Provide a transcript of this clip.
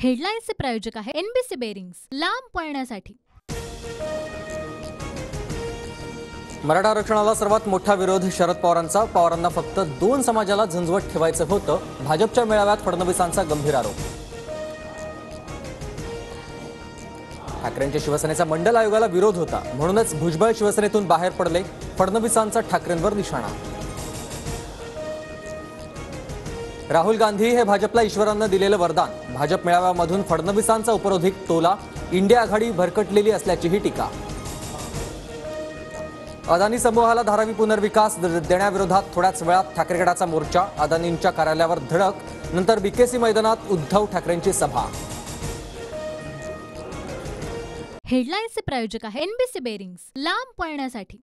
हेडलाईन्सचे प्रायोजक आहे NBC bearings, लांब पळण्यासाठी। मराठा आरक्षणाला सर्वात मोठा विरोध शरद पवारांचा। पवारांना फक्त 2 समाजाला झंझवट ठेवायचं होतं। भाजपच्या मेळाव्यात फडणवीसांचा गंभीर आरोप। ठाकरेंच्या शिवसेनेचा मंडल आयोगाला विरोध होता, म्हणूनच भुजबळ शिवसेनेतून बाहेर पडले। फडणवीसांचा ठाकरेंवर निशाणा। राहुल गांधी हे भाजपला ईश्वरानं दिलेलं वरदान। भाजप मेळाव्यामधून फडणवीसांचा उपरोधिक टोला। इंडिया आघाडी भरकटलेली असल्याचीही टीका। अदानी समूहाला धारावी पुनर्विकास देण्याविरोधात थोड्याच वेळात ठाकरे गटाचा मोर्चा। अदानींच्या कार्यालयावर धडक, नंतर बीकेसी मैदानात उद्धव ठाकरेंची सभा। हेडलाईन्सचे प्रायोजक आहे एनबीसी बेरिंग्स, लांब पळण्यासाठी।